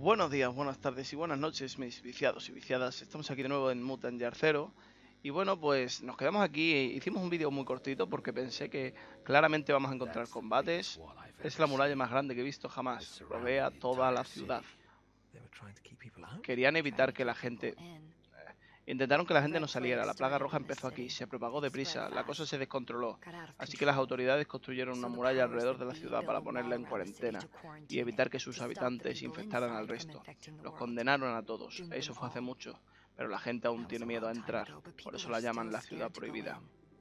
Buenos días, buenas tardes y buenas noches, mis viciados y viciadas. Estamos aquí de nuevo en Mutant Year Zero. Y bueno, pues nos quedamos aquí. Hicimos un vídeo muy cortito porque pensé que claramente vamos a encontrar combates. Es la muralla más grande que he visto jamás. Rodea toda la ciudad. Querían evitar que la gente... Intentaron que la gente no saliera. La plaga roja empezó aquí, se propagó deprisa, la cosa se descontroló. Así que las autoridades construyeron una muralla alrededor de la ciudad para ponerla en cuarentena y evitar que sus habitantes infectaran al resto. Los condenaron a todos, eso fue hace mucho, pero la gente aún tiene miedo a entrar, por eso la llaman la ciudad prohibida.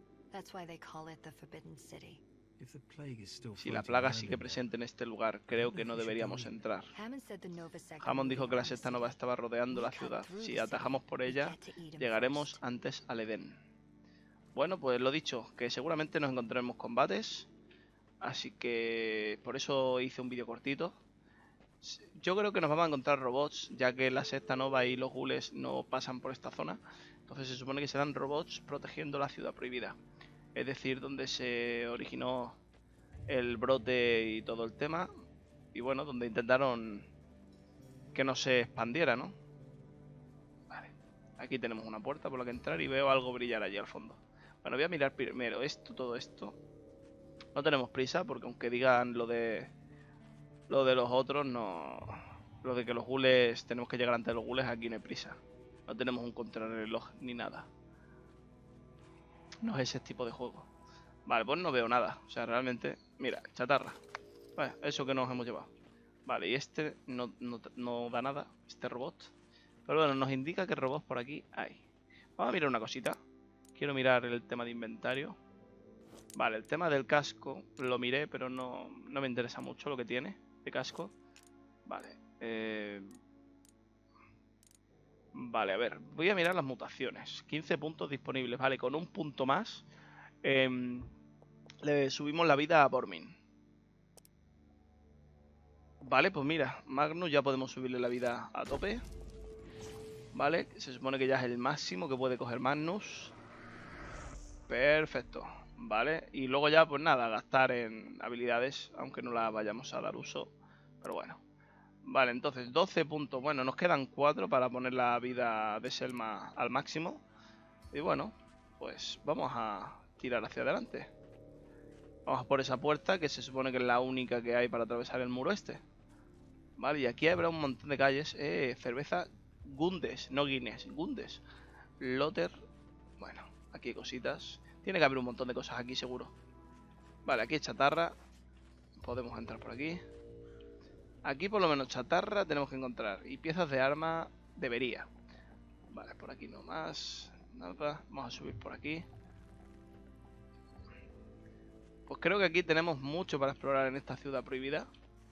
Si la plaga sigue presente en este lugar, creo que no deberíamos entrar. Hammond dijo que la secta nova estaba rodeando la ciudad. Si atajamos por ella, llegaremos antes al Edén. Bueno, pues lo dicho, que seguramente nos encontraremos combates. Así que por eso hice un vídeo cortito. Yo creo que nos vamos a encontrar robots, ya que la secta nova y los ghouls no pasan por esta zona. Entonces se supone que serán robots protegiendo la ciudad prohibida. Es decir, donde se originó el brote y todo el tema. Y bueno, donde intentaron que no se expandiera, ¿no? Vale, aquí tenemos una puerta por la que entrar y veo algo brillar allí al fondo. Bueno, voy a mirar primero esto, todo esto. No tenemos prisa porque aunque digan lo de los otros, no... Lo de que los ghouls, tenemos que llegar antes de los ghouls, aquí no hay prisa. No tenemos un contrarreloj ni nada. No es ese tipo de juego. Vale, pues no veo nada. O sea, realmente... Mira, chatarra. Vale, eso que nos hemos llevado. Vale, y este no da nada. Este robot. Pero bueno, nos indica que robots por aquí hay. Vamos a mirar una cosita. Quiero mirar el tema de inventario. Vale, el tema del casco lo miré, pero no me interesa mucho lo que tiene de casco. Vale. Vale, a ver. Voy a mirar las mutaciones. 15 puntos disponibles. Vale, con un punto más le subimos la vida a Bormin. Vale, pues mira, Magnus ya podemos subirle la vida a tope. Vale, se supone que ya es el máximo que puede coger Magnus. Perfecto. Vale, y luego ya pues nada, gastar en habilidades, aunque no las vayamos a dar uso. Pero bueno. Vale, entonces 12 puntos. Bueno, nos quedan 4 para poner la vida de Selma al máximo. Y bueno, pues vamos a tirar hacia adelante. Vamos a por esa puerta, que se supone que es la única que hay para atravesar el muro este. Vale, y aquí habrá un montón de calles. Cerveza Gundes, no Guinness, Gundes. Lotter. Bueno, aquí hay cositas. Tiene que haber un montón de cosas aquí, seguro. Vale, aquí hay chatarra. Podemos entrar por aquí. Aquí por lo menos chatarra tenemos que encontrar. Y piezas de arma debería. Vale, por aquí no más. Nada. Vamos a subir por aquí. Pues creo que aquí tenemos mucho para explorar en esta ciudad prohibida.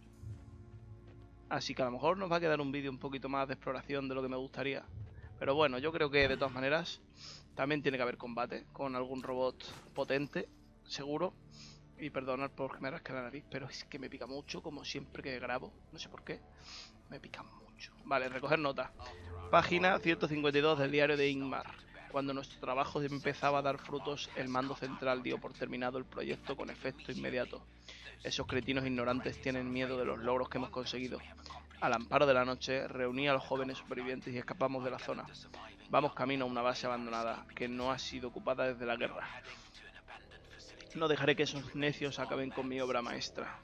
Así que a lo mejor nos va a quedar un vídeo un poquito más de exploración de lo que me gustaría. Pero bueno, yo creo que de todas maneras también tiene que haber combate con algún robot potente, seguro. Y perdonad por me rasque la nariz, pero es que me pica mucho, como siempre que grabo. No sé por qué, me pica mucho. Vale, recoger nota. Página 152 del diario de Ingmar. Cuando nuestro trabajo empezaba a dar frutos, el mando central dio por terminado el proyecto con efecto inmediato. Esos cretinos ignorantes tienen miedo de los logros que hemos conseguido. Al amparo de la noche, reuní a los jóvenes supervivientes y escapamos de la zona. Vamos camino a una base abandonada que no ha sido ocupada desde la guerra. No dejaré que esos necios acaben con mi obra maestra.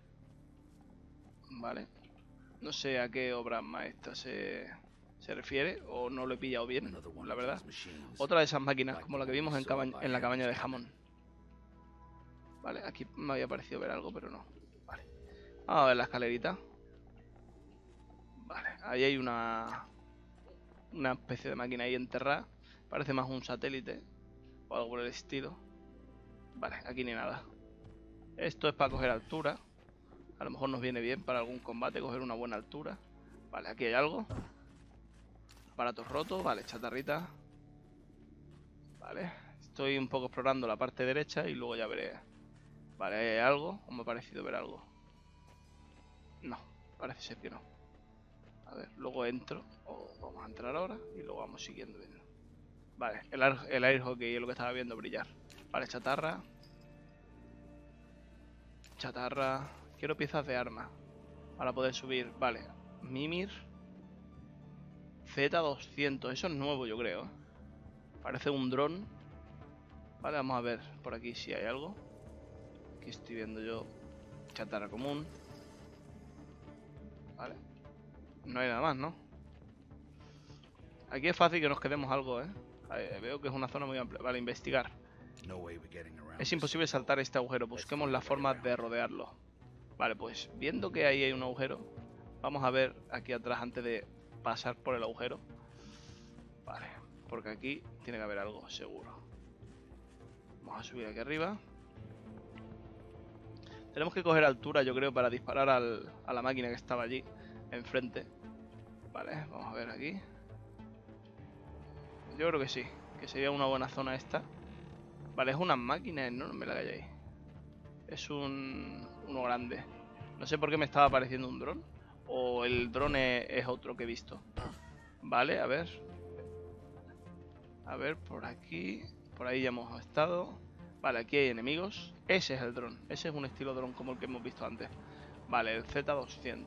Vale. No sé a qué obra maestra se refiere, o no lo he pillado bien, la verdad. Otra de esas máquinas, como la que vimos en la cabaña de Hammond. Vale, aquí me había parecido ver algo, pero no. Vale. Vamos a ver la escalerita. Vale, ahí hay una especie de máquina ahí enterrada. Parece más un satélite o algo por el estilo. Vale, aquí ni nada. Esto es para coger altura. A lo mejor nos viene bien para algún combate coger una buena altura. Vale, aquí hay algo. Aparatos rotos, vale, chatarrita. Vale, estoy un poco explorando la parte derecha y luego ya veré. Vale, ¿hay algo? ¿O me ha parecido ver algo? No, parece ser que no. A ver, luego entro. O vamos a entrar ahora y luego vamos siguiendo viendo. Vale, el air hockey es lo que estaba viendo brillar. Vale, chatarra. Chatarra. Quiero piezas de arma para poder subir. Vale, Mimir. Z200. Eso es nuevo, yo creo. Parece un dron. Vale, vamos a ver por aquí si hay algo. Aquí estoy viendo yo chatarra común. Vale. No hay nada más, ¿no? Aquí es fácil que nos quedemos algo, ¿eh? Veo que es una zona muy amplia. Vale, investigar. Es imposible saltar este agujero. Busquemos la forma de rodearlo. Vale, pues viendo que ahí hay un agujero, vamos a ver aquí atrás antes de pasar por el agujero. Vale, porque aquí tiene que haber algo, seguro. Vamos a subir aquí arriba. Tenemos que coger altura, yo creo, para disparar a la máquina que estaba allí enfrente. Vale, vamos a ver aquí. Yo creo que sí, que sería una buena zona esta. Vale, es una máquina, no me la calléis. Es uno grande. No sé por qué me estaba apareciendo un dron. O el dron es otro que he visto. Vale, a ver. A ver, por aquí. Por ahí ya hemos estado. Vale, aquí hay enemigos. Ese es el dron. Ese es un estilo dron como el que hemos visto antes. Vale, el Z200.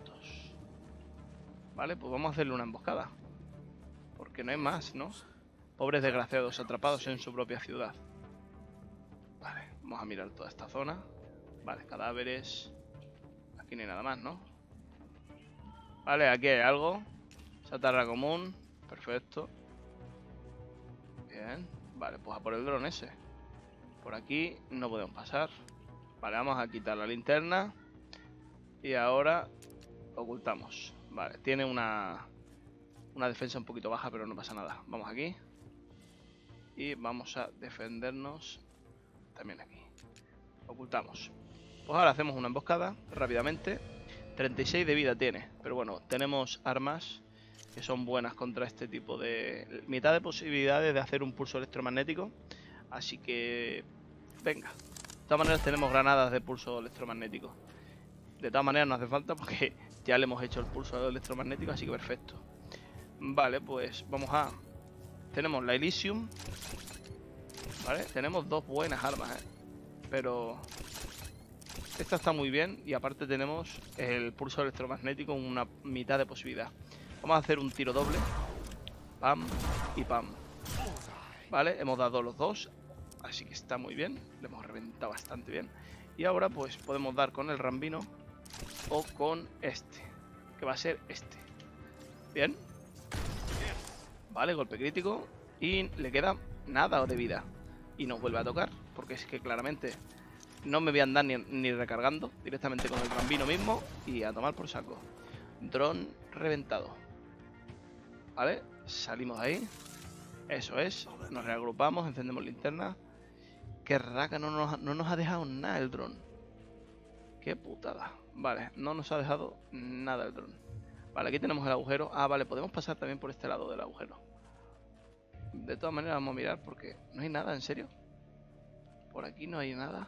Vale, pues vamos a hacerle una emboscada. Porque no hay más, ¿no? Pobres desgraciados atrapados en su propia ciudad. Vale, vamos a mirar toda esta zona. Vale, cadáveres. Aquí no hay nada más, ¿no? Vale, aquí hay algo. Chatarra común. Perfecto. Bien. Vale, pues a por el dron ese. Por aquí no podemos pasar. Vale, vamos a quitar la linterna. Y ahora ocultamos. Vale, tiene una defensa un poquito baja, pero no pasa nada. Vamos aquí. Y vamos a defendernos también aquí. Ocultamos. Pues ahora hacemos una emboscada rápidamente. 36 de vida tiene. Pero bueno, tenemos armas que son buenas contra este tipo de... mitad de posibilidades de hacer un pulso electromagnético. Así que... venga. De todas maneras tenemos granadas de pulso electromagnético. De todas maneras no hace falta porque ya le hemos hecho el pulso electromagnético, así que perfecto. Vale, pues vamos a... tenemos la Elysium. Vale, tenemos dos buenas armas, pero... esta está muy bien y aparte tenemos el pulso electromagnético en una mitad de posibilidad. Vamos a hacer un tiro doble. Pam y pam. Vale, hemos dado los dos. Así que está muy bien. Le hemos reventado bastante bien. Y ahora pues podemos dar con el Rambino o con este, que va a ser este. Bien. Vale, golpe crítico. Y le queda nada de vida. Y nos vuelve a tocar, porque es que claramente no me voy a andar ni recargando. Directamente con el Rambino mismo y a tomar por saco. Dron reventado. Vale, salimos de ahí. Eso es, nos reagrupamos, encendemos linterna. Qué raca, no nos ha dejado nada el dron. Qué putada. Vale, no nos ha dejado nada el dron. Vale, aquí tenemos el agujero. Ah, vale, podemos pasar también por este lado del agujero. De todas maneras vamos a mirar porque no hay nada, en serio. Por aquí no hay nada.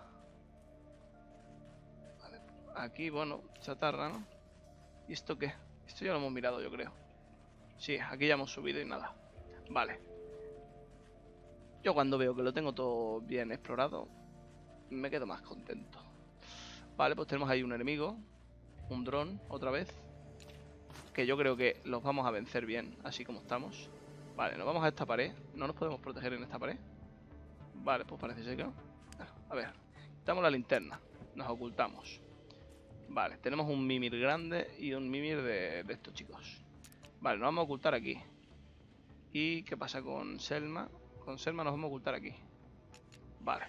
Vale, aquí, bueno, chatarra, ¿no? ¿Y esto qué? Esto ya lo hemos mirado, yo creo. Sí, aquí ya hemos subido y nada. Vale. Yo cuando veo que lo tengo todo bien explorado, me quedo más contento. Vale, pues tenemos ahí un enemigo. Un dron, otra vez. Que yo creo que los vamos a vencer bien, así como estamos. Vale, nos vamos a esta pared. No nos podemos proteger en esta pared. Vale, pues parece ser que no. A ver, quitamos la linterna. Nos ocultamos. Vale, tenemos un Mimir grande y un Mimir de estos chicos. Vale, nos vamos a ocultar aquí. ¿Y qué pasa con Selma? Con Selma nos vamos a ocultar aquí. Vale.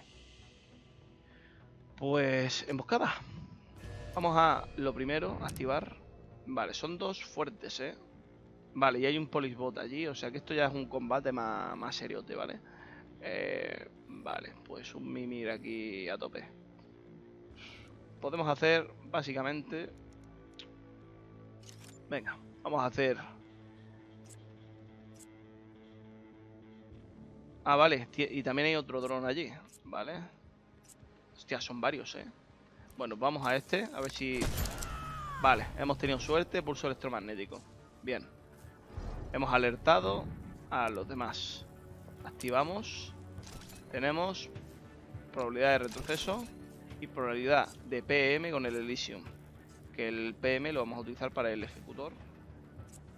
Pues emboscada. Vamos a, lo primero, activar. Vale, son dos fuertes, Vale, y hay un Polisbot allí. O sea que esto ya es un combate más seriote, ¿vale? Vale, pues un Mimir aquí a tope. Podemos hacer, básicamente... venga, vamos a hacer... ah, vale, y también hay otro dron allí, ¿vale? Hostia, son varios, Bueno, vamos a este, a ver si... vale, hemos tenido suerte, pulso electromagnético. Bien. Hemos alertado a los demás. Activamos. Tenemos probabilidad de retroceso y probabilidad de PM con el Elysium. Que el PM lo vamos a utilizar para el ejecutor.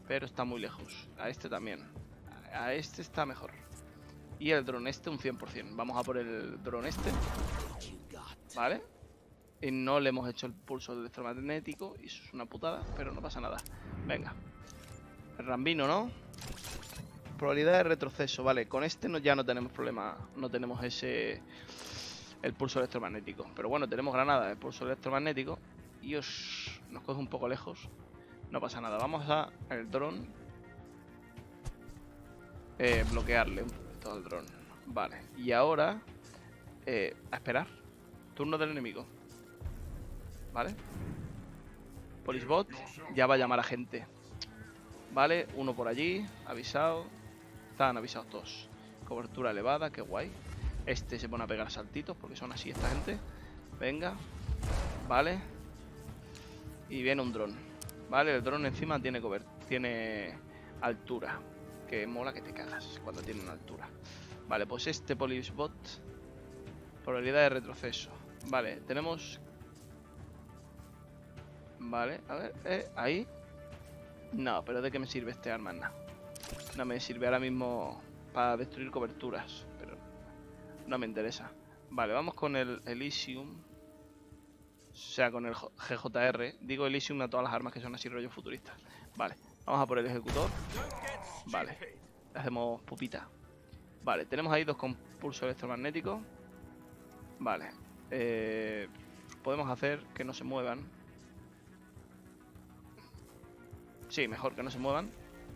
pero está muy lejos. A este también. A este está mejor. Y el dron este un 100%. Vamos a por el dron este. Vale. Y no le hemos hecho el pulso electromagnético. Y eso es una putada, pero no pasa nada. Venga. El Rambino, ¿no? Probabilidad de retroceso. Vale, con este ya no tenemos problema. No tenemos el pulso electromagnético. Pero bueno, tenemos granada, el pulso electromagnético. Y nos coge un poco lejos. No pasa nada. Vamos a el dron. Bloquearle todo el dron. Vale. Y ahora a esperar. Turno del enemigo. Vale. Polisbot ya va a llamar a gente. Vale, uno por allí. Avisado. Están avisados todos. Cobertura elevada, qué guay. Este se pone a pegar saltitos porque son así esta gente. Venga. Vale. Y viene un dron. Vale, el dron encima tiene altura. Que mola que te cagas cuando tiene una altura. Vale, pues este Polisbot. Probabilidad de retroceso. Vale, tenemos... Vale, a ver, ahí. No, pero ¿de qué me sirve este arma? No me sirve ahora mismo para destruir coberturas. Pero no me interesa. Vale, vamos con el Elysium. O sea, con el GJR. Digo Elysium a todas las armas que son así rollo futuristas. Vale, vamos a por el ejecutor. Vale, le hacemos pupita. Vale, tenemos ahí dos con pulso electromagnético. Vale, podemos hacer que no se muevan. Sí, mejor que no se muevan.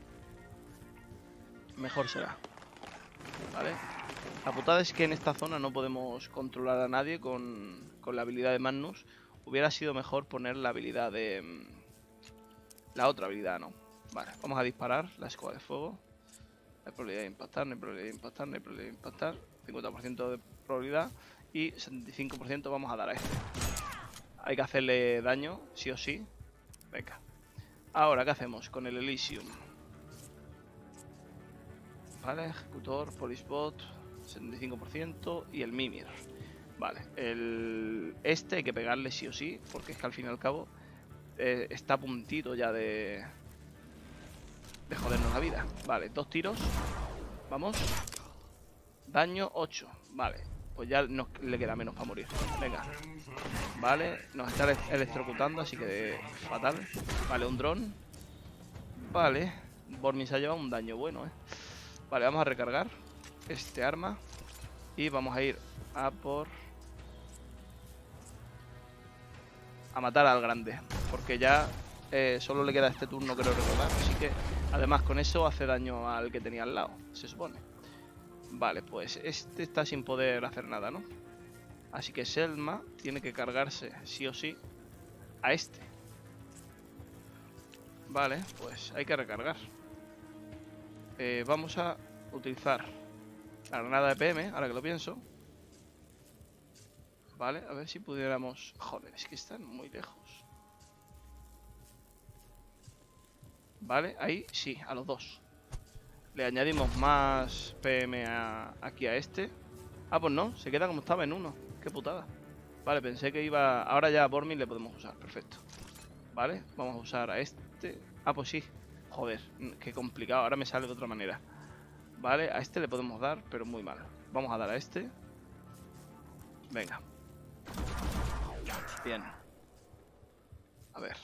Mejor será. Vale. La putada es que en esta zona no podemos controlar a nadie con la habilidad de Magnus. Hubiera sido mejor poner la habilidad de... La otra habilidad, ¿no? Vale, vamos a disparar la escoba de fuego. No hay probabilidad de impactar, no hay probabilidad de impactar, no hay probabilidad de impactar. 50% de probabilidad y 75% vamos a dar a este. Hay que hacerle daño, sí o sí. Venga. Ahora, ¿qué hacemos con el Elysium? Vale, ejecutor, Polisbot, 75% y el Mimir. Vale, este hay que pegarle sí o sí, porque es que al fin y al cabo está a puntito ya de jodernos la vida. Vale, 2 tiros. Vamos. Daño 8. Vale, pues ya le queda menos para morir. Venga. Vale, nos está electrocutando, así que fatal. Vale, un dron. Vale, Bormin se ha llevado un daño bueno, Vale, vamos a recargar este arma. Y vamos a ir a por... a matar al grande. Porque ya solo le queda este turno, creo recordar. Así que, además, con eso hace daño al que tenía al lado, se supone. Vale, pues este está sin poder hacer nada, ¿no? Así que Selma tiene que cargarse, sí o sí, a este. Vale, pues hay que recargar. Vamos a utilizar la granada de PM, ahora que lo pienso. Vale, a ver si pudiéramos... Joder, es que están muy lejos. Vale, ahí sí, a los dos. Le añadimos más PM aquí a este. Ah, pues no, se queda como estaba en uno. Qué putada. Vale, pensé que iba... Ahora ya a Bormin le podemos usar, perfecto. Vale, vamos a usar a este. Ah, pues sí. Joder, qué complicado, ahora me sale de otra manera. Vale, a este le podemos dar, pero muy mal. Vamos a dar a este. Venga. Bien. A ver.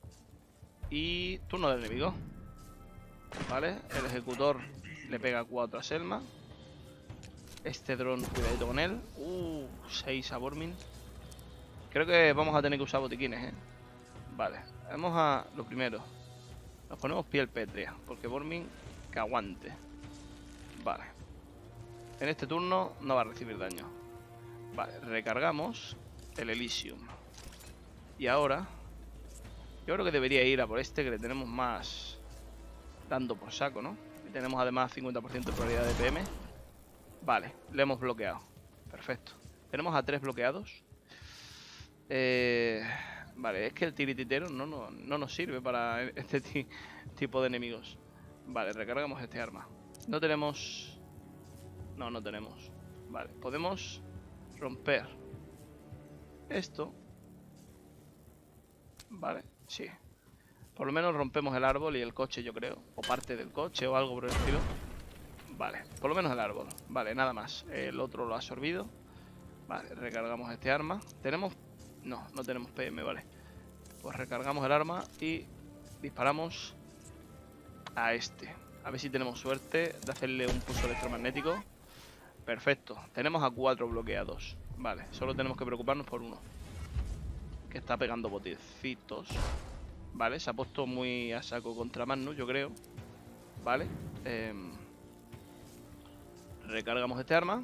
Y turno del enemigo. Vale, el ejecutor le pega 4 a Selma. Este dron, cuidadito con él. 6 a Bormin. Creo que vamos a tener que usar botiquines, Vale, vamos a lo primero. Nos ponemos piel pétrea, porque Bormin que aguante. Vale. En este turno no va a recibir daño. Vale, recargamos el Elysium. Y ahora, yo creo que debería ir a por este, que le tenemos más dando por saco, ¿no? Y tenemos además 50% de probabilidad de PM. Vale, le hemos bloqueado. Perfecto. Tenemos a 3 bloqueados. Vale, es que el tirititero no nos sirve para este tipo de enemigos. Vale, recargamos este arma. No tenemos... No tenemos. Vale, podemos romper esto. Vale, sí. Por lo menos rompemos el árbol y el coche, yo creo. O parte del coche o algo por el estilo. Vale, por lo menos el árbol. Vale, nada más. El otro lo ha absorbido. Vale, recargamos este arma. ¿Tenemos? No, no tenemos PM, vale. Pues recargamos el arma y disparamos a este. A ver si tenemos suerte de hacerle un pulso electromagnético. Perfecto. Tenemos a 4 bloqueados. Vale, solo tenemos que preocuparnos por uno. Que está pegando botecitos. Vale, se ha puesto muy a saco contra Magnus, yo creo. Vale. Recargamos este arma.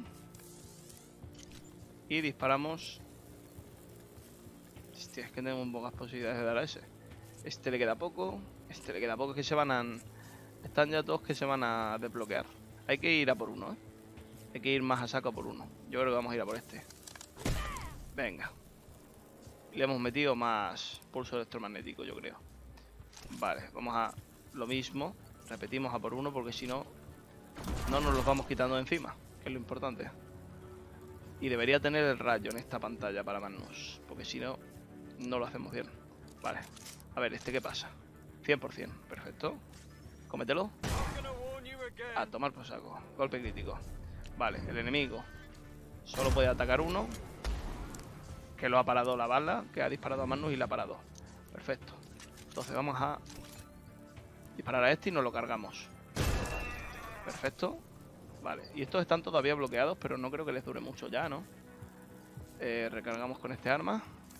Y disparamos. Hostia, es que tenemos pocas posibilidades de dar a ese. Este le queda poco. Este le queda poco. Es que se van a... Están ya todos que se van a desbloquear. Hay que ir a por uno, ¿eh? Hay que ir más a saco a por uno. Yo creo que vamos a ir a por este. Venga. Le hemos metido más pulso electromagnético, yo creo. Vale, vamos a lo mismo. Repetimos a por uno porque si no, no nos los vamos quitando de encima, que es lo importante. Y debería tener el rayo en esta pantalla para Magnus, porque si no, no lo hacemos bien. Vale, a ver, ¿este qué pasa? 100%, perfecto. Cómetelo. A tomar por saco. Golpe crítico. Vale, el enemigo solo puede atacar uno, que lo ha parado la bala, que ha disparado a Magnus y la ha parado. Perfecto. Entonces vamos a disparar a este y nos lo cargamos. Perfecto. Vale, y estos están todavía bloqueados, pero no creo que les dure mucho ya, ¿no? Recargamos con este arma.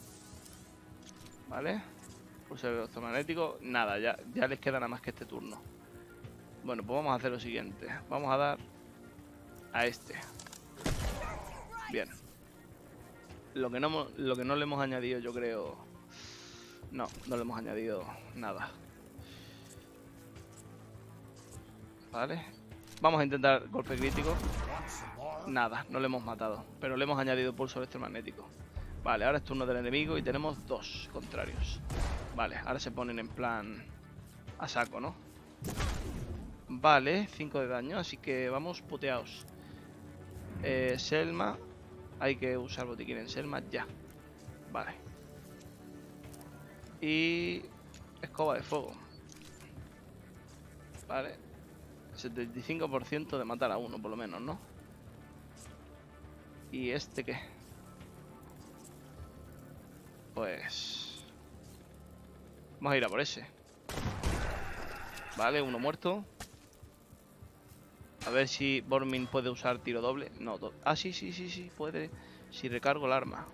Vale. Pulso electromagnético. Nada, ya les queda nada más que este turno. Bueno, pues vamos a hacer lo siguiente. Vamos a dar a este. Bien. Lo que no le hemos añadido, yo creo... No le hemos añadido nada. Vale. Vamos a intentar golpe crítico. Nada, no le hemos matado. Pero le hemos añadido pulso electromagnético. Vale, ahora es turno del enemigo y tenemos 2 contrarios. Vale, ahora se ponen en plan a saco, ¿no? Vale, 5 de daño, así que vamos puteados. Selma. Hay que usar botiquín en Selma ya. Vale. Y... escoba de fuego. Vale. 75% de matar a uno, por lo menos, ¿no? ¿Y este qué? Pues... vamos a ir a por ese. Vale, uno muerto. A ver si Bormin puede usar tiro doble. No, sí, puede. Si recargo el arma.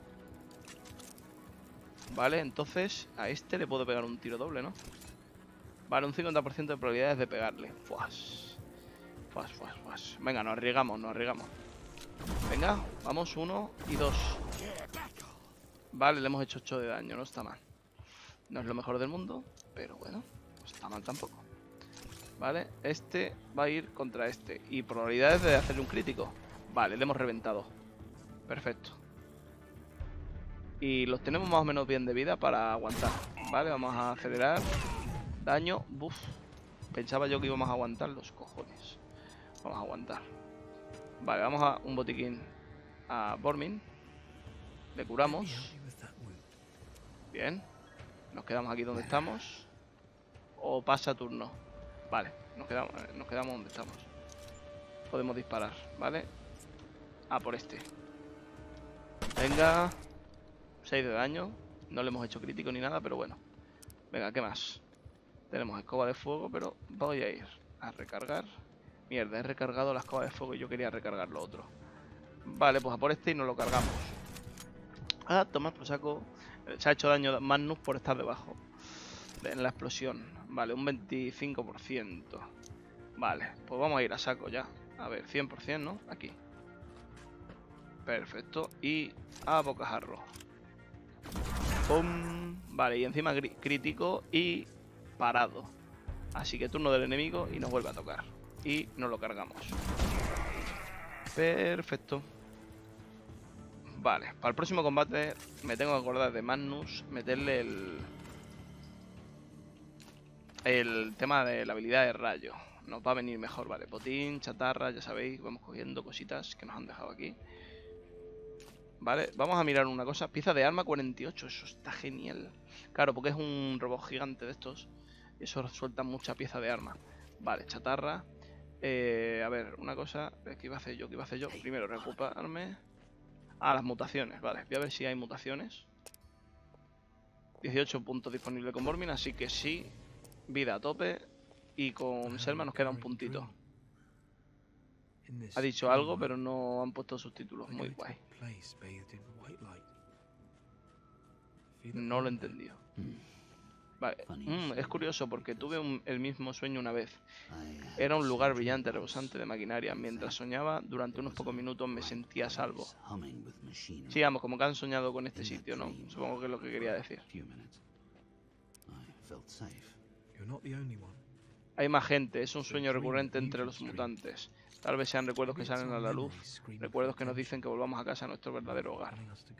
Vale, entonces a este le puedo pegar un tiro doble, ¿no? Vale, un 50% de probabilidades de pegarle. Fuas. Venga, nos arriesgamos. Venga, vamos, 1 y 2. Vale, le hemos hecho 8 de daño, no está mal. No es lo mejor del mundo, pero bueno, no está mal tampoco. Vale, este va a ir contra este. Y probabilidades de hacerle un crítico. Vale, le hemos reventado. Perfecto. Y los tenemos más o menos bien de vida para aguantar. Vale, vamos a acelerar. Daño, buf. Pensaba yo que íbamos a aguantar los cojones. Vamos a aguantar. Vale, vamos a un botiquín a Bormin. Le curamos. Bien. Nos quedamos aquí donde estamos. O pasa turno. Vale, nos quedamos donde estamos. Podemos disparar, ¿vale? A por este. Venga. 6 de daño. No le hemos hecho crítico ni nada, pero bueno. Venga, ¿qué más? Tenemos escoba de fuego, pero voy a ir a recargar. Mierda, he recargado la escoba de fuego y yo quería recargar lo otro. Vale, pues a por este y nos lo cargamos. Ah, toma por saco. Se ha hecho daño Magnus por estar debajo en la explosión. Vale, un 25%. Vale, pues vamos a ir a saco ya. A ver, 100%, ¿no? Aquí. Perfecto. Y a bocajarro. ¡Pum! Vale, y encima crítico y parado. Así que turno del enemigo y nos vuelve a tocar. Y nos lo cargamos. Perfecto. Vale, para el próximo combate me tengo que acordar de Magnus, meterle el tema de la habilidad de rayo. Nos va a venir mejor, vale. Botín, chatarra, ya sabéis, vamos cogiendo cositas que nos han dejado aquí. Vale, vamos a mirar una cosa. Pieza de arma 48, eso está genial. Claro, porque es un robot gigante de estos. Y eso suelta mucha pieza de arma. Vale, chatarra. A ver, una cosa. ¿Qué iba a hacer yo? ¿Qué iba a hacer yo? Primero, recuperarme. Ah, las mutaciones. Vale, voy a ver si hay mutaciones. 18 puntos disponibles con Bormin, así que sí. Vida a tope. Y con Selma nos queda un puntito. Ha dicho algo, pero no han puesto subtítulos. Muy guay. No lo he entendido. Vale. Es curioso porque tuve el mismo sueño una vez. Era un lugar brillante, rebosante de maquinaria. Mientras soñaba, durante unos pocos minutos me sentía a salvo. Sí, vamos, como que han soñado con este sitio, ¿no? Supongo que es lo que quería decir. Hay más gente, es un sueño recurrente entre los mutantes. Tal vez sean recuerdos que salen a la luz, recuerdos que nos dicen que volvamos a casa, a nuestro verdadero hogar.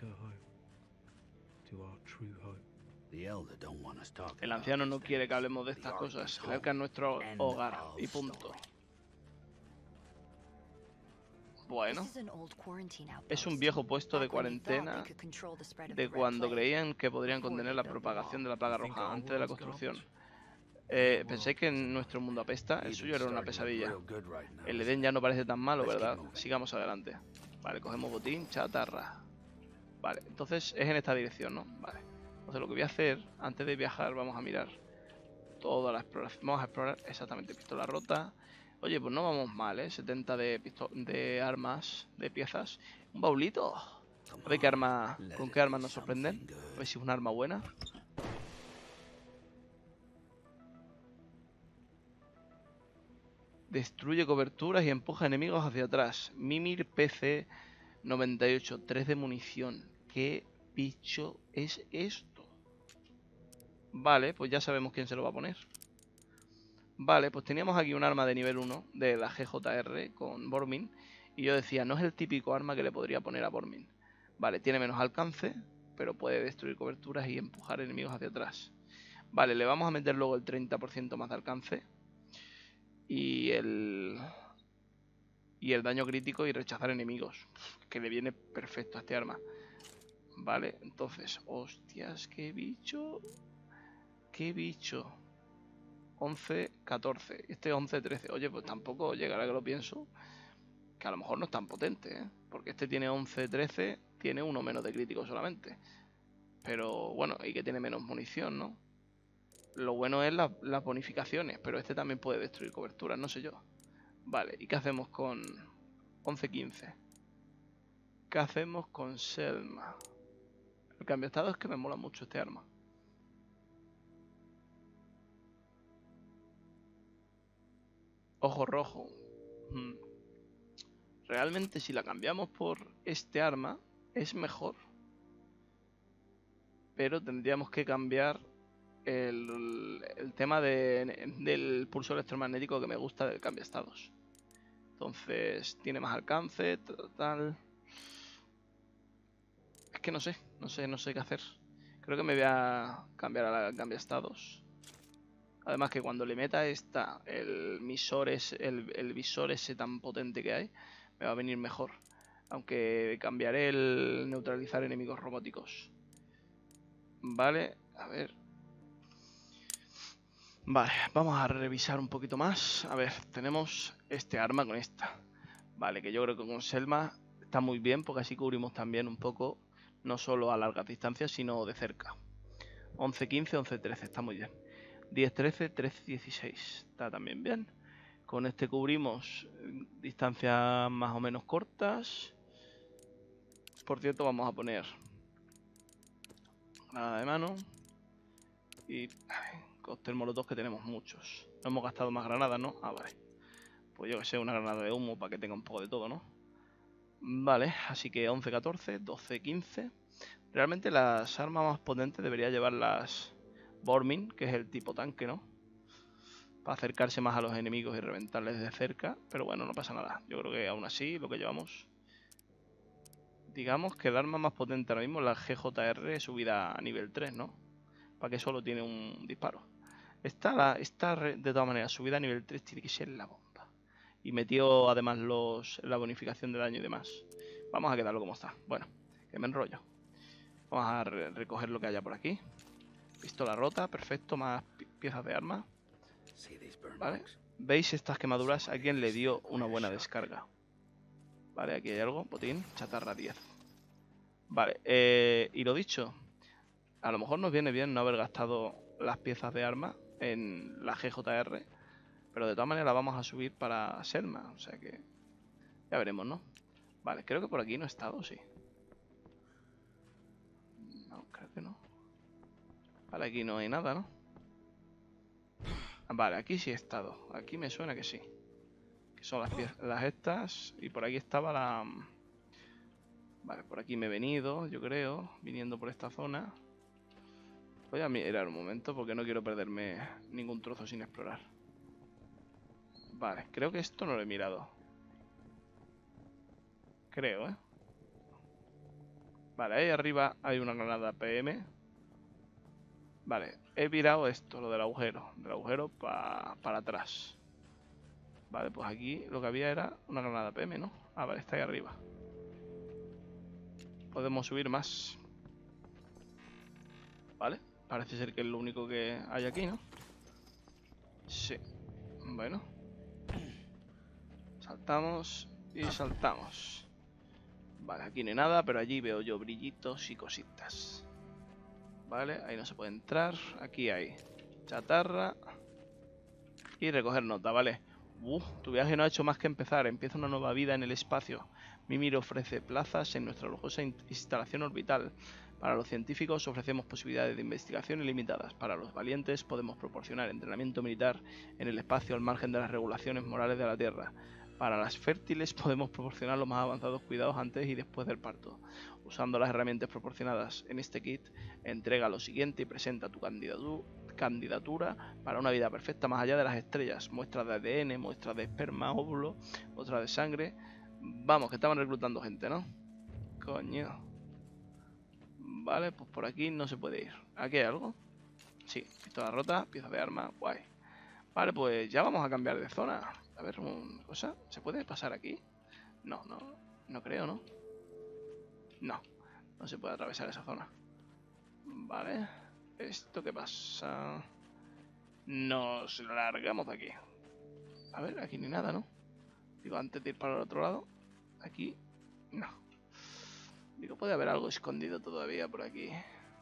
El anciano no quiere que hablemos de estas cosas, el arca es nuestro hogar, y punto. Bueno, es un viejo puesto de cuarentena de cuando creían que podrían contener la propagación de la plaga roja antes de la construcción. ¿Pensáis que en nuestro mundo apesta? El suyo era una pesadilla. El Edén ya no parece tan malo, ¿verdad? Sigamos adelante. Vale, cogemos botín, chatarra. Vale, entonces es en esta dirección, ¿no? Vale. Entonces lo que voy a hacer, antes de viajar, vamos a mirar toda la exploración. Vamos a explorar exactamente pistola rota. Oye, pues no vamos mal, ¿eh? 70 de armas, de piezas. Un baulito. A ver qué arma, con qué armas nos sorprenden. A ver si es un arma buena. Destruye coberturas y empuja enemigos hacia atrás. Mimir PC 98, 3 de munición. ¿Qué bicho es esto? Vale, pues ya sabemos quién se lo va a poner. Vale, pues teníamos aquí un arma de nivel 1 de la GJR con Bormin. Y yo decía, no es el típico arma que le podría poner a Bormin. Vale, tiene menos alcance, pero puede destruir coberturas y empujar enemigos hacia atrás. Vale, le vamos a meter luego el 30% más de alcance. Y el daño crítico y rechazar enemigos. Que le viene perfecto a este arma. Vale, entonces, hostias, qué bicho. Qué bicho. 11, 14. Este 11, 13. Oye, pues tampoco llegará, que lo pienso. Que a lo mejor no es tan potente, ¿eh? Porque este tiene 11, 13. Tiene uno menos de crítico solamente. Pero bueno, y que tiene menos munición, ¿no? Lo bueno es las bonificaciones. Pero este también puede destruir coberturas, no sé yo. Vale, ¿y qué hacemos con 11-15? ¿Qué hacemos con Selma? El cambio de estado es que me mola mucho este arma. Ojo rojo. Realmente si la cambiamos por este arma es mejor. Pero tendríamos que cambiar el tema del pulso electromagnético que me gusta del cambio de estados. Entonces tiene más alcance, tal. Es que no sé qué hacer. Creo que me voy a cambiar a la cambio de estados. Además que cuando le meta el visor ese tan potente que hay, me va a venir mejor. Aunque cambiaré el neutralizar enemigos robóticos. Vale, a ver. Vale, vamos a revisar un poquito más. A ver, tenemos este arma con esta. Vale, que yo creo que con Selma está muy bien, porque así cubrimos también un poco, no solo a largas distancias, sino de cerca. 11-15, 11-13, está muy bien. 10-13, 13-16, está también bien. Con este cubrimos distancias más o menos cortas. Por cierto, vamos a poner granada de mano. Y cóctel molotov, que tenemos muchos. No hemos gastado más granadas, ¿no? Ah, vale. Pues yo que sé, una granada de humo para que tenga un poco de todo, ¿no? Vale, así que 11-14, 12-15. Realmente las armas más potentes debería llevarlas Bormin, que es el tipo tanque, ¿no? Para acercarse más a los enemigos y reventarles de cerca. Pero bueno, no pasa nada. Yo creo que aún así lo que llevamos... Digamos que el arma más potente ahora mismo es la GJR subida a nivel 3, ¿no? Para que solo tiene un disparo. Esta de todas maneras subida a nivel 3 tiene que ser la bomba. Y metió además la bonificación de daño y demás. Vamos a quedarlo como está. Bueno, que me enrollo. Vamos a recoger lo que haya por aquí. Pistola rota, perfecto, más piezas de arma. Vale. ¿Veis estas quemaduras? A quien le dio una buena descarga. Vale, aquí hay algo. Botín, chatarra 10. Vale, y lo dicho, a lo mejor nos viene bien no haber gastado las piezas de arma en la GJR, pero de todas maneras la vamos a subir para Selma, o sea que ya veremos, ¿no? Vale, creo que por aquí no he estado, sí. No, creo que no. Vale, aquí no hay nada, ¿no? Vale, aquí sí he estado. Aquí me suena que sí. Que son las estas. Y por aquí estaba la... Vale, por aquí me he venido, yo creo. Viniendo por esta zona. Voy a mirar un momento porque no quiero perderme ningún trozo sin explorar. Vale, creo que esto no lo he mirado. Creo, ¿eh? Vale, ahí arriba hay una granada PM. Vale, he virado esto, lo del agujero. Del agujero para atrás. Vale, pues aquí lo que había era una granada PM, ¿no? Ah, vale, está ahí arriba. Podemos subir más. Vale, parece ser que es lo único que hay aquí, ¿no? Sí. Bueno. Saltamos y saltamos. Vale, aquí no hay nada, pero allí veo yo brillitos y cositas. Vale, ahí no se puede entrar. Aquí hay chatarra y recoger nota, vale. Tu viaje no ha hecho más que empezar. Empieza una nueva vida en el espacio. Mimir ofrece plazas en nuestra lujosa instalación orbital. Para los científicos ofrecemos posibilidades de investigación ilimitadas. Para los valientes podemos proporcionar entrenamiento militar en el espacio al margen de las regulaciones morales de la Tierra. Para las fértiles podemos proporcionar los más avanzados cuidados antes y después del parto. Usando las herramientas proporcionadas en este kit, entrega lo siguiente y presenta tu candidatura para una vida perfecta más allá de las estrellas. Muestras de ADN, muestras de esperma, óvulo, muestras de sangre. Vamos, que estaban reclutando gente, ¿no? Coño. Vale, pues por aquí no se puede ir. ¿Aquí hay algo? Sí, pistola rota, pieza de arma, guay. Vale, pues ya vamos a cambiar de zona. A ver, una cosa. ¿Se puede pasar aquí? No creo, ¿no? No se puede atravesar esa zona. Vale. ¿Esto qué pasa? Nos largamos de aquí. A ver, aquí ni nada, ¿no? Digo, antes de ir para el otro lado. Aquí, no. Digo, puede haber algo escondido todavía por aquí.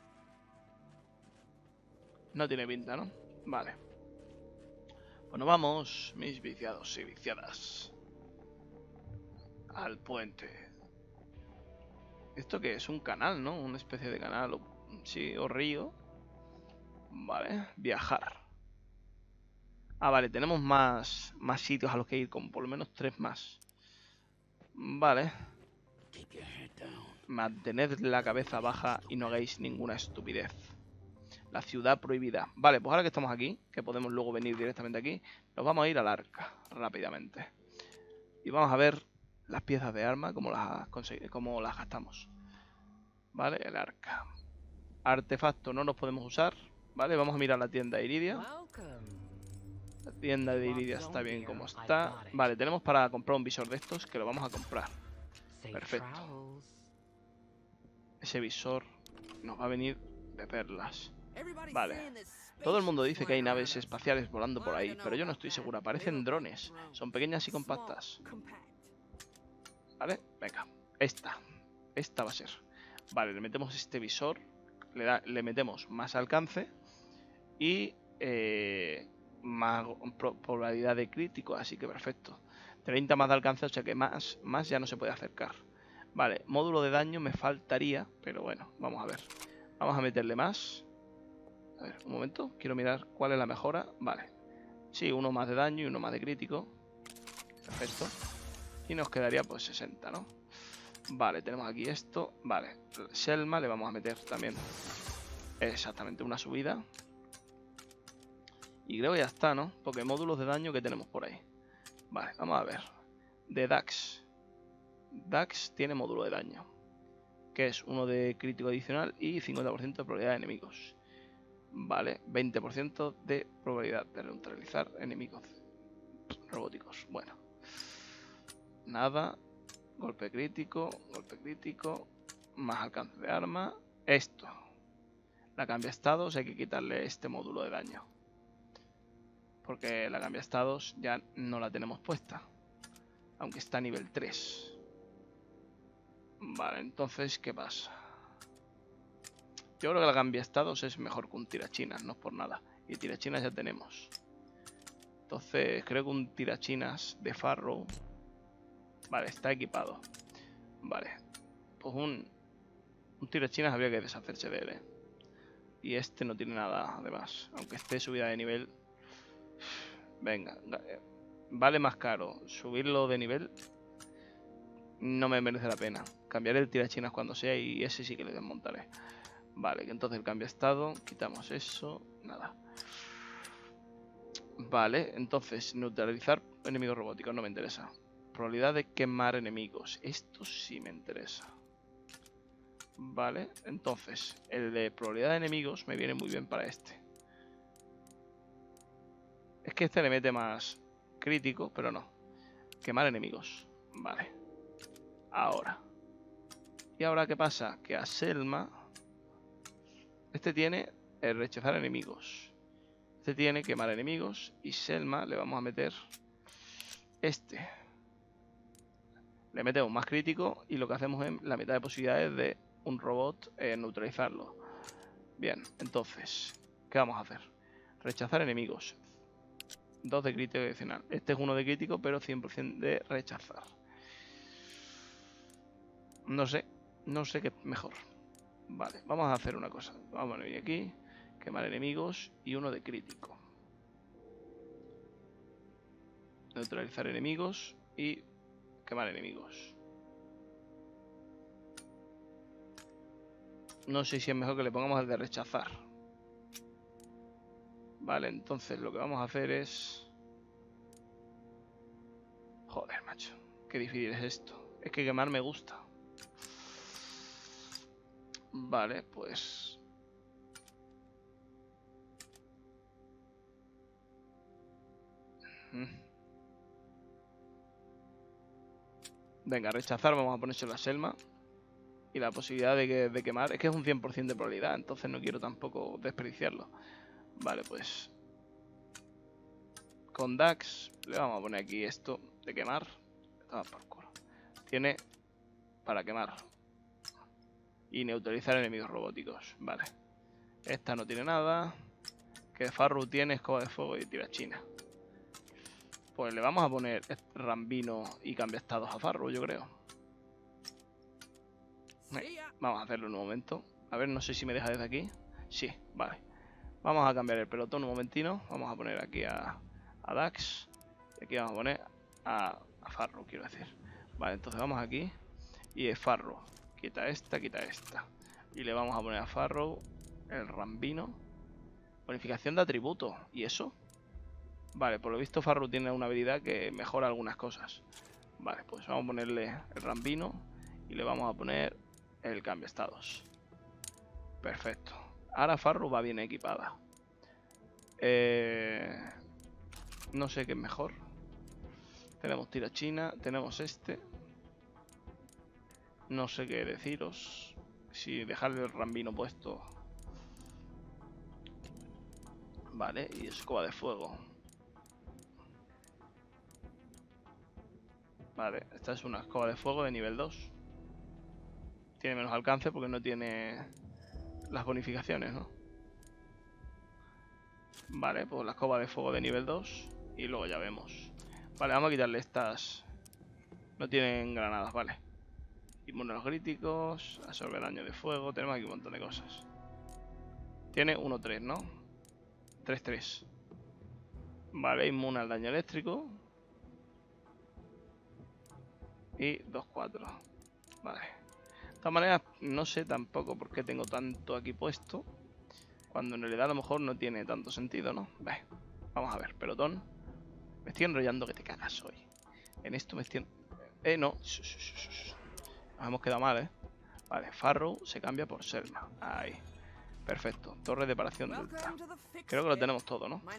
No tiene pinta, ¿no? Vale. Bueno, vamos, mis viciados y viciadas. Al puente. ¿Esto qué es? Un canal, ¿no? Una especie de canal, sí, o río. Vale, viajar. Ah, vale, tenemos más sitios a los que ir, con por lo menos 3 más. Vale. Mantened la cabeza baja y no hagáis ninguna estupidez. La ciudad prohibida. Vale, pues ahora que estamos aquí, que podemos luego venir directamente aquí, nos vamos a ir al arca rápidamente. Y vamos a ver las piezas de arma, cómo las gastamos. Vale, el arca. Artefacto no los podemos usar. Vale, vamos a mirar la tienda de Iridia. La tienda de Iridia está bien como está. Vale, tenemos para comprar un visor de estos que lo vamos a comprar. Perfecto. Ese visor nos va a venir de perlas. Vale. Todo el mundo dice que hay naves espaciales volando por ahí, pero yo no estoy segura. Parecen drones. Son pequeñas y compactas. Vale, venga. Esta va a ser. Vale, le metemos este visor. Le metemos más alcance. Y más probabilidad de crítico, así que perfecto. 30 más de alcance, o sea que más ya no se puede acercar. Vale, módulo de daño me faltaría, pero bueno, vamos a ver. Vamos a meterle más. A ver, un momento, quiero mirar cuál es la mejora. Vale, sí, uno más de daño y uno más de crítico. Perfecto. Y nos quedaría pues 60, ¿no? Vale, tenemos aquí esto. Vale, Selma le vamos a meter también exactamente una subida. Y creo que ya está, ¿no? Porque módulos de daño que tenemos por ahí. Vale, vamos a ver. De Dax. Dax tiene módulo de daño, que es uno de crítico adicional y 50% de probabilidad de enemigos. Vale, 20% de probabilidad de neutralizar enemigos robóticos. Bueno. Nada. Golpe crítico, más alcance de arma. Esto. La cambia estados, hay que quitarle este módulo de daño. Porque la cambiaestados ya no la tenemos puesta. Aunque está a nivel 3. Vale, entonces, ¿qué pasa? Yo creo que la cambiaestados es mejor que un tirachinas, no es por nada. Y tirachinas ya tenemos. Entonces, creo que un tirachinas de Farrow... Vale, está equipado. Vale. Pues un tirachinas habría que deshacerse de él, ¿eh? Y este no tiene nada, además. Aunque esté subida de nivel... Venga. Vale más caro subirlo de nivel. No me merece la pena. Cambiaré el tirachinas cuando sea y ese sí que le desmontaré. Vale, que entonces el cambio estado. Quitamos eso. Nada. Vale, entonces neutralizar enemigos robóticos no me interesa. Probabilidad de quemar enemigos. Esto sí me interesa. Vale, entonces el de probabilidad de enemigos me viene muy bien para este. Es que este le mete más crítico, pero no. Quemar enemigos. Vale. Ahora. ¿Y ahora qué pasa? Que a Selma... Este tiene el rechazar enemigos. Este tiene quemar enemigos. Y Selma le vamos a meter este. Le metemos más crítico y lo que hacemos es la mitad de posibilidades de un robot neutralizarlo. Bien, entonces, ¿qué vamos a hacer? Rechazar enemigos. 2 de crítico adicional. Este es 1 de crítico, pero 100% de rechazar. No sé qué es mejor. Vale, vamos a hacer una cosa. Vamos a venir aquí, quemar enemigos y 1 de crítico. Neutralizar enemigos y quemar enemigos. No sé si es mejor que le pongamos el de rechazar. Vale, entonces lo que vamos a hacer es... Joder, macho. Qué difícil es esto. Es que quemar me gusta. Vale, pues... Venga, rechazar, vamos a ponerse la Selma. Y la posibilidad de quemar... Es que es un 100% de probabilidad, entonces no quiero tampoco desperdiciarlo. Vale, pues... Con Dax le vamos a poner aquí esto de quemar. Por culo. Tiene para quemar. Y neutralizar enemigos robóticos. Vale. Esta no tiene nada. Que Farrow tiene escoba de fuego y tirachina. Pues le vamos a poner Rambino y cambiaestados a Farrow, yo creo. Vamos a hacerlo en un momento. A ver, no sé si me deja desde aquí. Sí, vale. Vamos a cambiar el pelotón un momentino. Vamos a poner aquí a Dax. Y aquí vamos a poner a Farrow, quiero decir. Vale, entonces vamos aquí. Y es Farrow. Quita esta, quita esta. Y le vamos a poner a Farrow el Rambino. Bonificación de atributo. ¿Y eso? Vale, por lo visto Farrow tiene una habilidad que mejora algunas cosas. Vale, pues vamos a ponerle el Rambino. Y le vamos a poner el cambiaestados. Perfecto. Ahora Farrow va bien equipada. No sé qué es mejor. Tenemos tirachina, tenemos este. No sé qué deciros. Si dejarle el Rambino puesto. Vale, y escoba de fuego. Vale, esta es una escoba de fuego de nivel 2. Tiene menos alcance porque no tiene las bonificaciones, ¿no? Vale, pues la escoba de fuego de nivel 2. Y luego ya vemos. Vale, vamos a quitarle estas. No tienen granadas, vale. Inmune a los críticos. Absorbe daño de fuego. Tenemos aquí un montón de cosas. Tiene 1-3, ¿no? 3-3. Vale, inmune al daño eléctrico. Y 2-4. Vale. De todas maneras, no sé tampoco por qué tengo tanto aquí puesto. Cuando en realidad a lo mejor no tiene tanto sentido, ¿no? Vamos a ver, pelotón. Me estoy enrollando que te cagas hoy. En esto me estoy... no. Nos hemos quedado mal, ¿eh? Vale, Farrow se cambia por Selma. Ahí. Perfecto. Torre de paración Delta. Creo que lo tenemos todo, ¿no?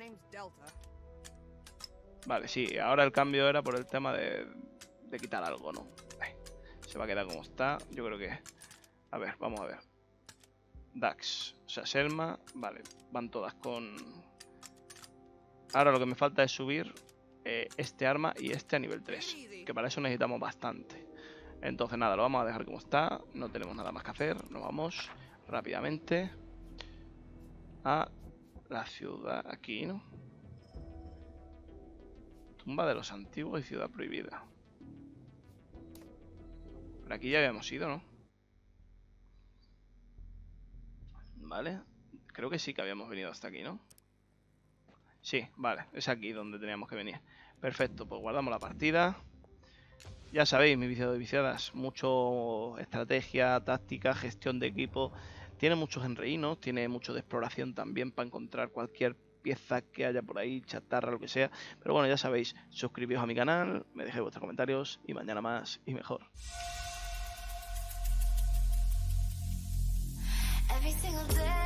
Vale, sí. Ahora el cambio era por el tema de quitar algo, ¿no? Se va a quedar como está. Yo creo que... A ver, vamos a ver. Dax. O sea, Selma. Vale. Van todas con Ahora lo que me falta es subir este arma y este a nivel 3. Que para eso necesitamos bastante. Entonces nada, lo vamos a dejar como está. No tenemos nada más que hacer. Nos vamos rápidamente a la ciudad aquí, ¿no? Tumba de los antiguos y ciudad prohibida. Por aquí ya habíamos ido, ¿no? Vale. Creo que sí que habíamos venido hasta aquí, ¿no? Sí, vale. Es aquí donde teníamos que venir. Perfecto, pues guardamos la partida. Ya sabéis, mi viciado de viciadas. Mucho estrategia, táctica, gestión de equipo. Tiene muchos enreínos, tiene mucho de exploración también para encontrar cualquier pieza que haya por ahí, chatarra, lo que sea. Pero bueno, ya sabéis, suscribíos a mi canal, me dejéis vuestros comentarios y mañana más y mejor. Every single day